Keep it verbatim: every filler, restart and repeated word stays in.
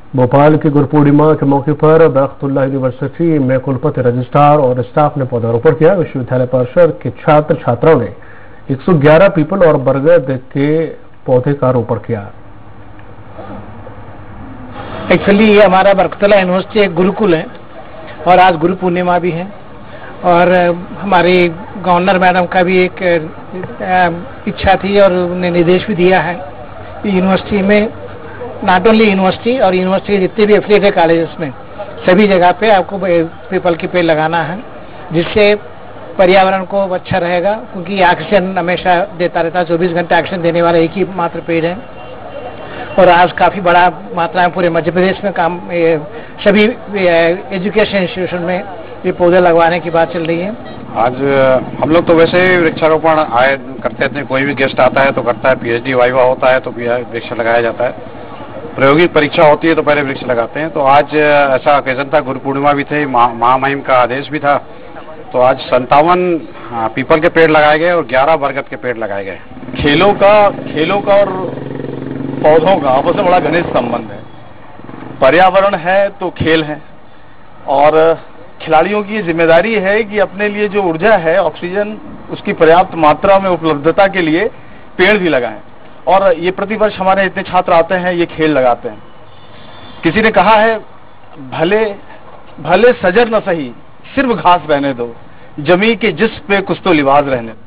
भोपाल की गुरु पूर्णिमा के मौके पर बरकतुल्लाह यूनिवर्सिटी में कुलपति, रजिस्ट्रार और स्टाफ ने पौधारोपण किया। विश्वविद्यालय परिषद के छात्र छात्राओं ने एक सौ ग्यारह पीपल और बरगद के पौधे का रोपण किया। एक्चुअली ये हमारा बरकतुल्लाह यूनिवर्सिटी एक गुरुकुल है और आज गुरु पूर्णिमा भी है और हमारी गवर्नर मैडम का भी एक इच्छा थी और उन्हें निर्देश भी दिया है कि यूनिवर्सिटी में नॉट ओनली यूनिवर्सिटी और यूनिवर्सिटी के जितने भी एफिलिएटेड कॉलेजेस में सभी जगह पे आपको पीपल के पेड़ लगाना है, जिससे पर्यावरण को अच्छा रहेगा, क्योंकि ऑक्सीजन हमेशा देता रहता है। चौबीस घंटे ऑक्सीजन देने वाला एक ही मात्र पेड़ है और आज काफी बड़ा मात्रा में पूरे मध्य प्रदेश में काम सभी एजुकेशन इंस्टीट्यूशन में ये पौधे लगवाने की बात चल रही है। आज हम लोग तो वैसे ही वृक्षारोपण आए करते थे, कोई भी गेस्ट आता है तो करता है, पीएचडी वाइवा होता है तो वृक्ष लगाया जाता है, प्रायोगिक परीक्षा होती है तो पहले वृक्ष लगाते हैं। तो आज ऐसा ओकेजन था, गुरु पूर्णिमा भी थे, महामहिम का आदेश भी था, तो आज संतावन पीपल के पेड़ लगाए गए और ग्यारह बरगद के पेड़ लगाए गए। खेलों का खेलों का और पौधों का आपस में बड़ा घनिष्ठ संबंध है। पर्यावरण है तो खेल है और खिलाड़ियों की जिम्मेदारी है कि अपने लिए जो ऊर्जा है, ऑक्सीजन, उसकी पर्याप्त मात्रा में उपलब्धता के लिए पेड़ भी लगाएं। और ये प्रतिवर्ष हमारे इतने छात्र आते हैं, ये खेल लगाते हैं। किसी ने कहा है, भले भले सजर न सही, सिर्फ घास रहने दो, जमी के जिस पे कुछ तो लिबास रहने दो।